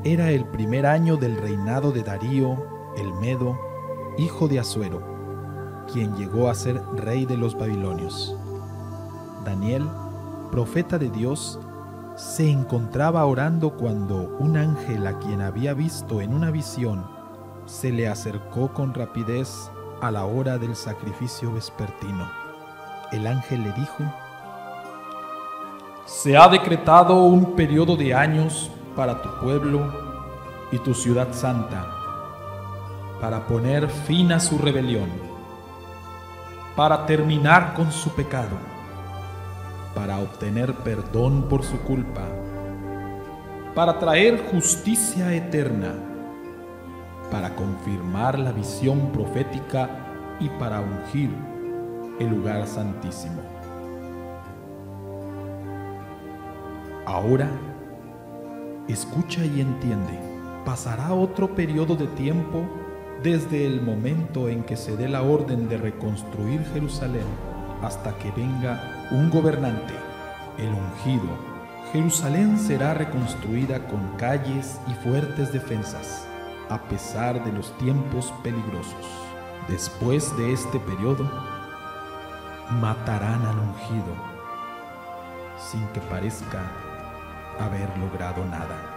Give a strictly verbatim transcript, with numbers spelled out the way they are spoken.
Era el primer año del reinado de Darío el Medo, hijo de Asuero, quien llegó a ser rey de los babilonios. Daniel, profeta de Dios, se encontraba orando cuando un ángel a quien había visto en una visión se le acercó con rapidez a la hora del sacrificio vespertino. El ángel le dijo: Se ha decretado un periodo de años para tu pueblo y tu ciudad santa, para poner fin a su rebelión, para terminar con su pecado, para obtener perdón por su culpa, para traer justicia eterna, para confirmar la visión profética y para ungir el lugar santísimo. Ahora, escucha y entiende. Pasará otro periodo de tiempo desde el momento en que se dé la orden de reconstruir Jerusalén hasta que venga un gobernante, el ungido. Jerusalén será reconstruida con calles y fuertes defensas, a pesar de los tiempos peligrosos. Después de este periodo, matarán al ungido, sin que parezca haber logrado nada.